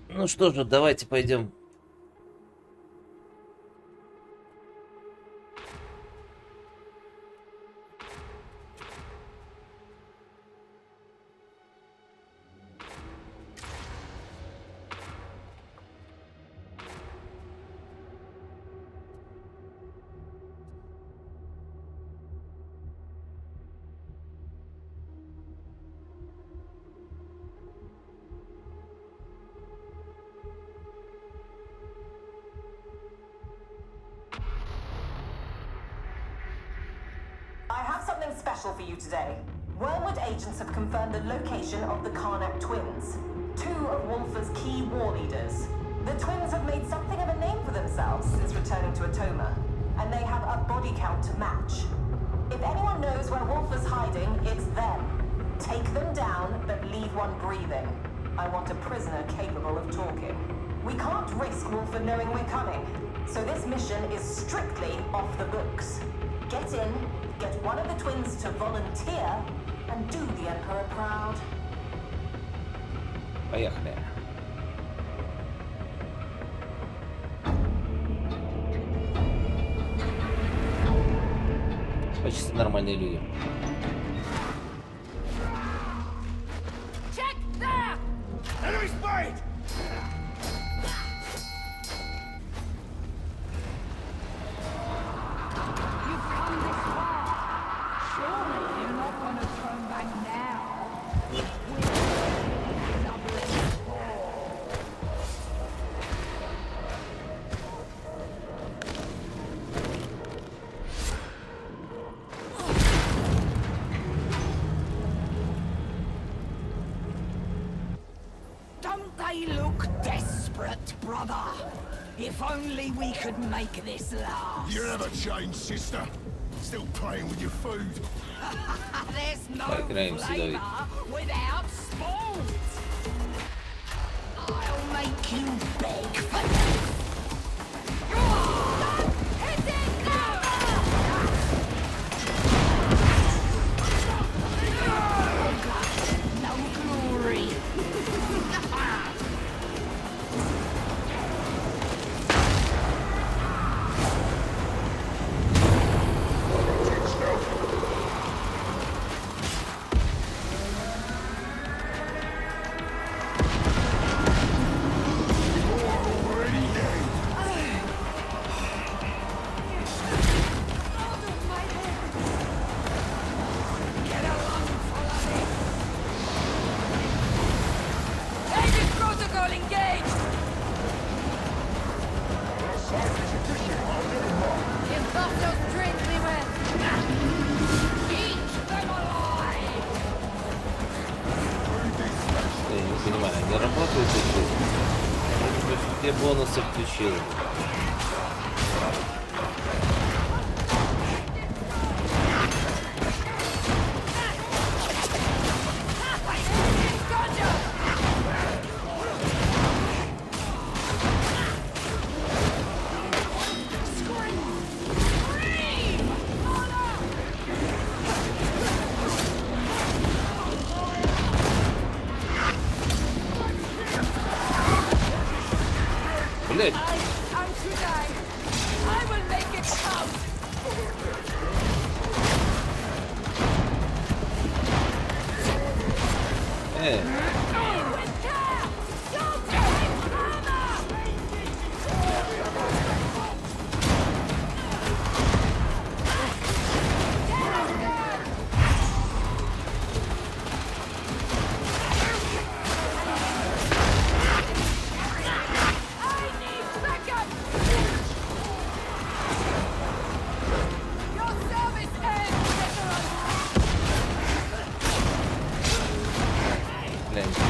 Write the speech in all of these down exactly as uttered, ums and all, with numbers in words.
Ну что же, давайте пойдем. I have something special for you today. Wormwood agents have confirmed the location of the Karnak twins, two of Wolfer's key war leaders. The twins have made something of a name for themselves since returning to Atoma, and they have a body count to match. If anyone knows where Wolfer's hiding, it's them. Take them down, but leave one breathing. I want a prisoner capable of talking. We can't risk Wolfer knowing we're coming, so this mission is strictly off the books. Get in, get one of the twins to volunteer, and do the Emperor proud. Поехали. Почти нормальные люди. Check there! Enemy spotted! You've come this far. Surely you're not going to turn back now. We're doubling Don't they look desperate, brother? If only we could make this last. You never change, sister. Still playing with your food. There's no Поиграем в flavor Сидовик. without spoons. I'll make you beg for this. Hit it now! No glory. Agent protocol engaged! Imposter strength we went! Eat them alive! Я не понимаю, они работают или все бонусы включил? Блять! I'm to die! I will make it count! Э, блядь,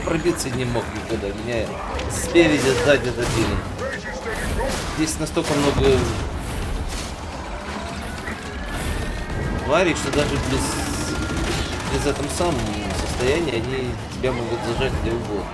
пробиться не мог никуда. Меня спереди, сзади добили. Здесь настолько много тварей, что даже без, без этом самом состояния они тебя могут зажать где угодно.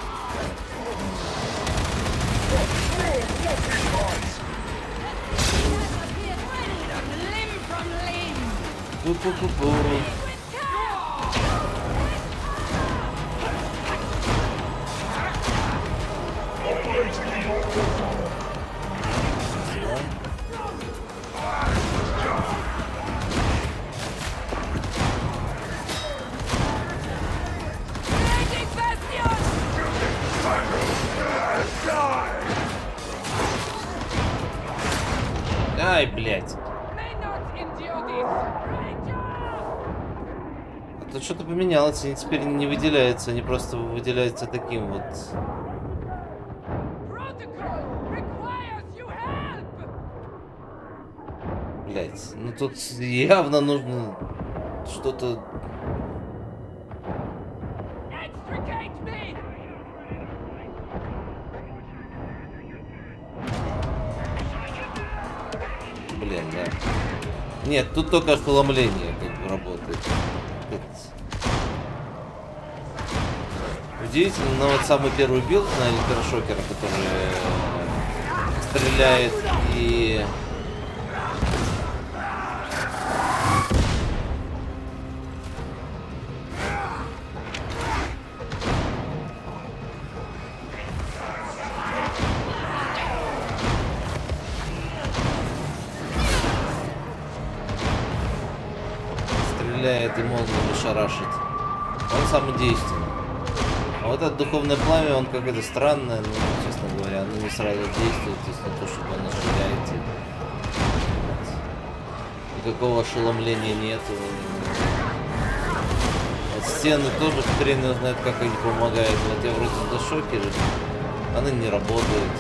Пу-пу-пу-пу. Ай, блядь. Тут что-то поменялось, они теперь не выделяются, они просто выделяются таким вот. Блять, ну тут явно нужно что-то. Блин, да. Нет, тут только ошеломление тут работает. Тут... Удивительно, но вот самый первый билд на электрошокера, который стреляет и... стреляет и молниями шарашит. Он самый действенный. А вот это духовное пламя, он какое-то странное, ну, честно говоря, оно не сразу действует, если то, чтобы оно стреляет. Никакого ошеломления нету. Вот стены тоже хрен не знает, как они помогают. Вот я вроде до шокера, она не работает.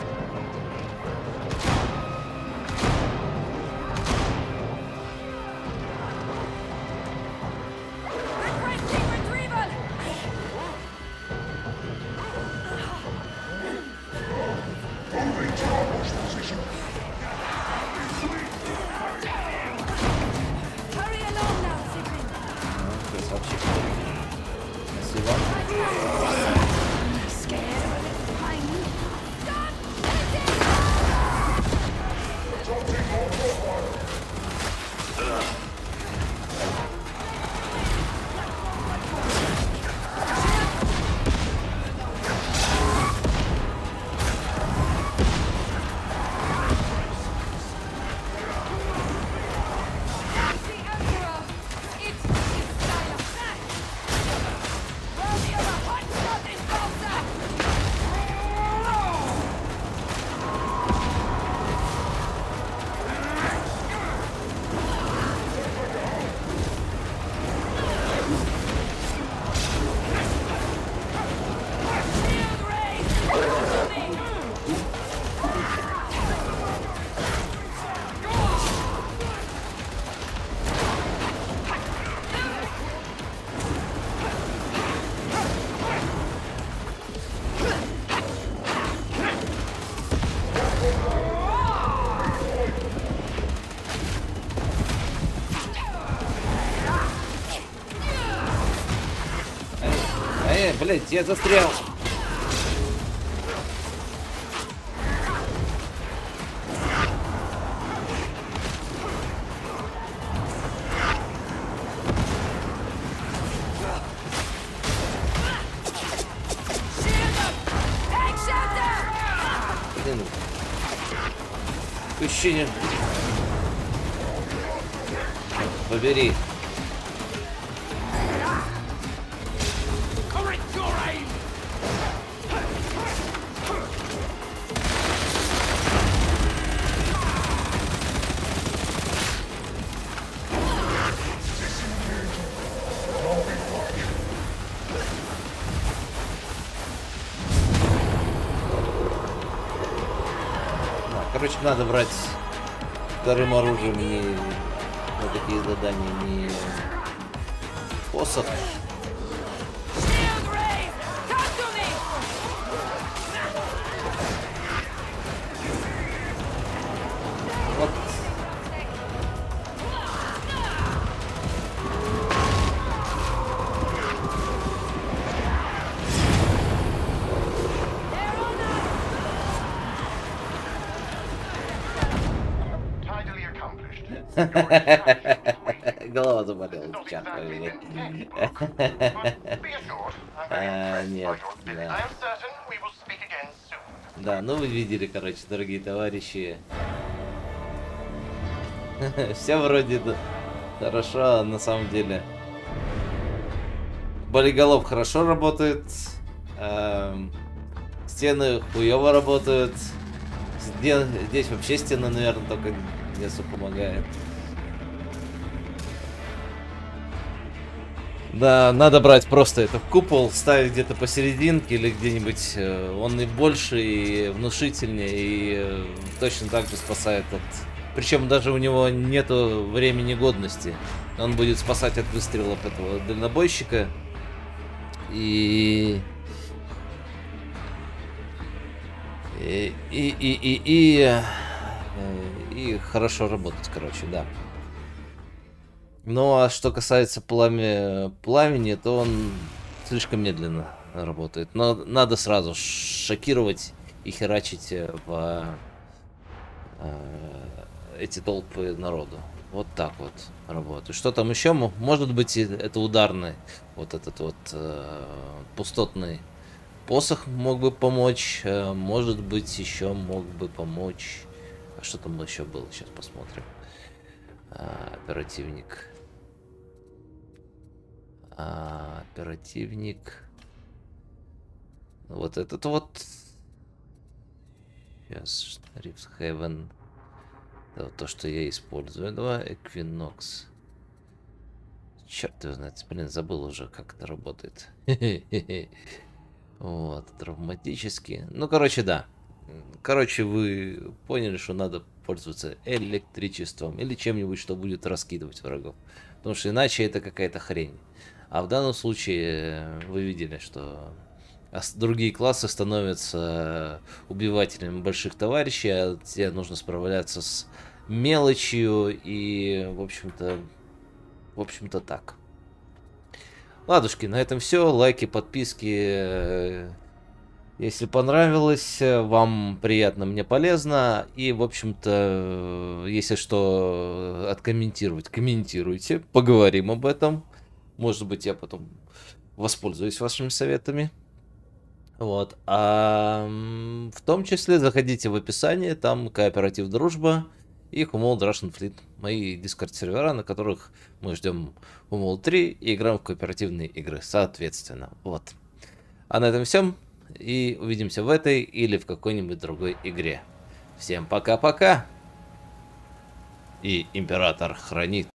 Блять, я застрял. Блин. Ощущение. Побери. Короче, надо брать вторым оружием не на такие задания, не посох. Голова заболела, черт побери. А, нет, да. Да, ну вы видели, короче, дорогие товарищи. Все вроде хорошо, а на самом деле. Болиголов хорошо работает. Эм, стены хуёво работают. Здесь, здесь вообще стена, наверное, только не особо помогает. Да, надо брать просто этот купол, ставить где-то посерединке или где-нибудь. Он и больше, и внушительнее, и точно так же спасает от... Причем даже у него нету времени годности. Он будет спасать от выстрелов этого дальнобойщика. И... И, и, и, и, и, и хорошо работать, короче, да. Ну, а что касается пламя, пламени, то он слишком медленно работает. Но надо сразу шокировать и херачить в э, эти толпы народу. Вот так вот работает. Что там еще? Может быть, это ударный, вот этот вот э, пустотный посох мог бы помочь. Может быть, еще мог бы помочь. А что там еще было? Сейчас посмотрим. А, оперативник. А, оперативник. Вот этот вот. Сейчас. Reefs Haven. Это вот то, что я использую. Два. Equinox. Черт его знает. Блин, забыл уже, как это работает. Вот, травматически. Ну, короче, да. Короче, вы поняли, что надо пользоваться электричеством или чем-нибудь, что будет раскидывать врагов. Потому что иначе это какая-то хрень. А в данном случае вы видели, что другие классы становятся убивателями больших товарищей, а тебе нужно справляться с мелочью и, в общем-то, в общем-то так. Ладушки, на этом все. Лайки, подписки. Если понравилось, вам приятно, мне полезно. И, в общем-то, если что, откомментировать, комментируйте. Поговорим об этом. Может быть, я потом воспользуюсь вашими советами. Вот. А в том числе заходите в описание. Там кооператив Дружба и Homeworld Russian Fleet. Мои дискорд-сервера, на которых мы ждем Homeworld три и играем в кооперативные игры, соответственно. Вот. А на этом все. И увидимся в этой или в какой-нибудь другой игре. Всем пока-пока. И Император хранит.